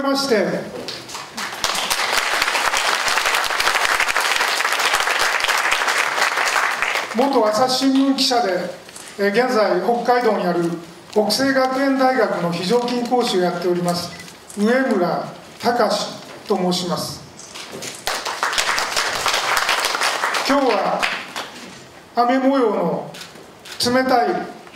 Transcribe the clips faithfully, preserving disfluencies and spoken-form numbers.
まして、元朝日新聞記者で、現在北海道にある北星学園大学の非常勤講師をやっております上村隆と申します。今日は雨模様の冷たい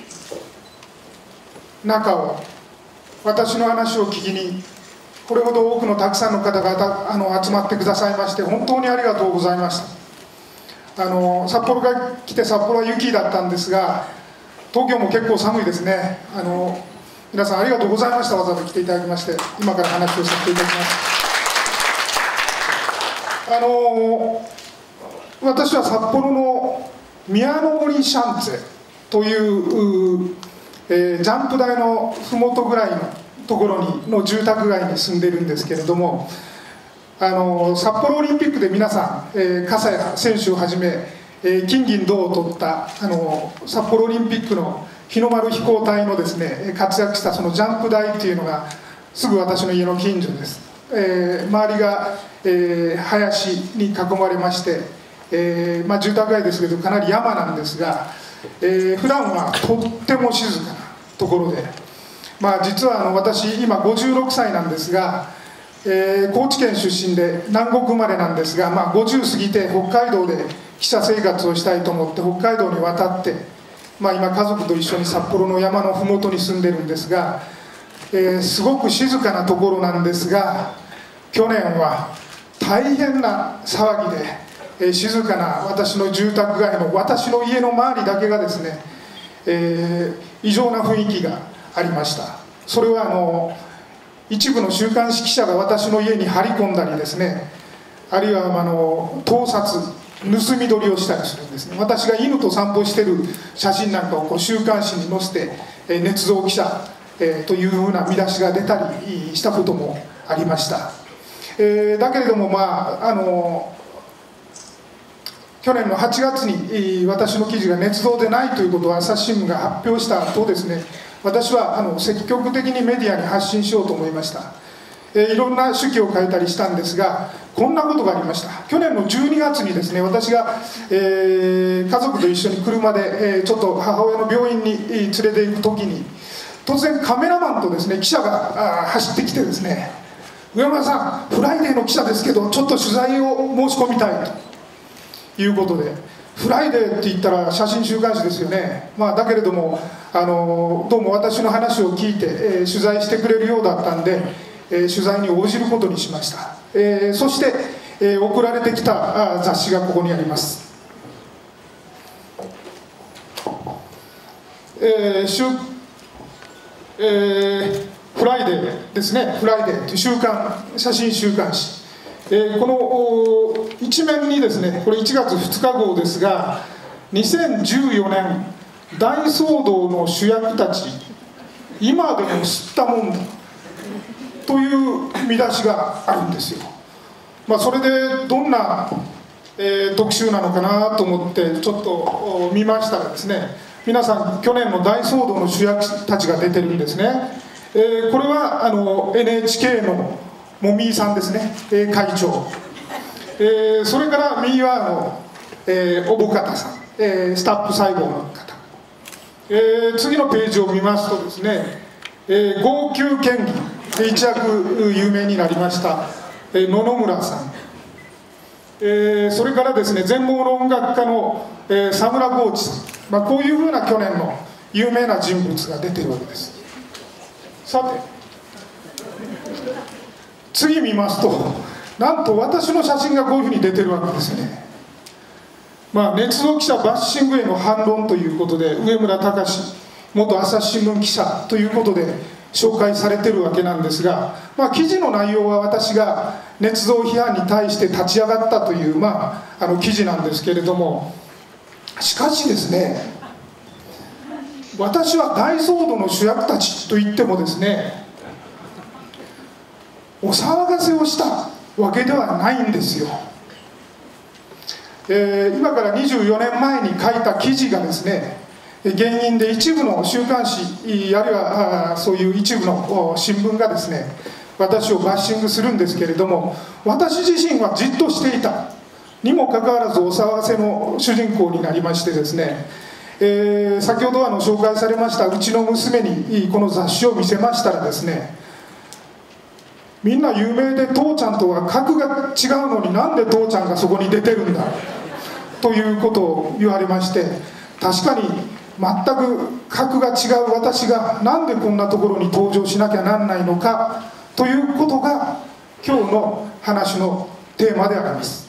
中を私の話を聞きにこれほど多くのたくさんの方があの集まってくださいまして本当にありがとうございました。あの札幌から来て札幌は雪だったんですが東京も結構寒いですね。あの皆さんありがとうございました。わざわざ来ていただきまして今から話をさせていただきます。あの私は札幌の宮の森シャンツェという、えー、ジャンプ台の麓ぐらいのところにの住宅街に住んでいるんですけれども、あの札幌オリンピックで皆さん、えー、笠谷選手をはじめ、えー、金銀銅を取ったあの札幌オリンピックの日の丸飛行隊のですね活躍したそのジャンプ台というのがすぐ私の家の近所です。えー、周りが、えー、林に囲まれまして、えーまあ、住宅街ですけどかなり山なんですが、えー、普段はとっても静かなところで、まあ、実はあの私今ごじゅうろくさいなんですが、えー、高知県出身で南国生まれなんですが、まあ、ごじゅう過ぎて北海道で記者生活をしたいと思って北海道に渡って、まあ、今家族と一緒に札幌の山の麓に住んでるんですが、えー、すごく静かなところなんですが去年は大変な騒ぎで、えー、静かな私の住宅街の私の家の周りだけがですね、えー、異常な雰囲気がありました。それはあの一部の週刊誌記者が私の家に張り込んだりですねあるいはあの盗撮盗み撮りをしたりするんですね。私が犬と散歩してる写真なんかをこう週刊誌に載せて、えー、捏造記者えー、というふうな見出しが出たりしたこともありました。えー、だけれども、まあ、あの去年のはちがつに私の記事が捏造でないということを朝日新聞が発表した後ですね私はあの積極的にメディアに発信しようと思いました。えー、いろんな手記を書いたりしたんですがこんなことがありました。去年のじゅうにがつにですね私が、えー、家族と一緒に車で、えー、ちょっと母親の病院に連れて行く時に突然カメラマンとですね記者が走ってきてですね上村さんフライデーの記者ですけどちょっと取材を申し込みたいということでフライデーって言ったら写真週刊誌ですよね。まあ、だけれどもあのどうも私の話を聞いて、えー、取材してくれるようだったんで、えー、取材に応じることにしました。えー、そして、えー、送られてきた雑誌がここにあります。えー、週えー、フライデーですねフライデーという週刊写真週刊誌、えー、この一面にですねこれいちがつふつか号ですがにせんじゅうよねん大騒動の主役たち今でも吸ったもんだという見出しがあるんですよ。まあ、それでどんな、えー、特集なのかなと思ってちょっと見ましたらですね皆さん去年の大騒動の主役たちが出てるんですね。えー、これはあの エヌエイチケー のもみーさんですね、えー、会長、えー、それから右側の、えー、おぼかたさん、えー、スタッフ細胞の方、えー、次のページを見ますとですね、えー、号泣県議で一躍有名になりました、えー、野々村さん、えー、それからですね全盲の音楽家の、えー、佐村豪地さん、まあ、こういうふうな去年の有名な人物が出てるわけです。さて次見ますとなんと私の写真がこういうふうに出てるわけですね。まあ、捏造記者バッシングへの反論ということで上村隆元朝日新聞記者ということで紹介されてるわけなんですが、まあ、記事の内容は私が捏造批判に対して立ち上がったという、まあ、あの記事なんですけれどもしかしですね私は大騒動の主役たちといってもですねお騒がせをしたわけではないんですよ。えー、今からにじゅうよねんまえに書いた記事がですね原因で一部の週刊誌あるいはそういう一部の新聞がですね私をバッシングするんですけれども、私自身はじっとしていたにもかかわらずお騒がせの主人公になりましてですね、えー、先ほどあの紹介されましたうちの娘にこの雑誌を見せましたらですね、みんな有名で父ちゃんとは格が違うのになんで父ちゃんがそこに出てるんだということを言われまして、確かに全く格が違う私がなんでこんなところに登場しなきゃなんないのかということが今日の話のテーマであります。